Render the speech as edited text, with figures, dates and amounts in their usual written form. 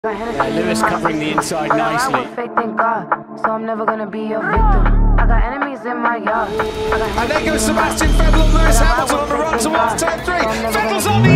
Yeah, Lewis covering the inside nicely. So I'm never gonna be your victim. I got enemies in my yard. And there goes Sebastian Vettel on Lewis Hamilton on the run towards turn 3. Vettel's on the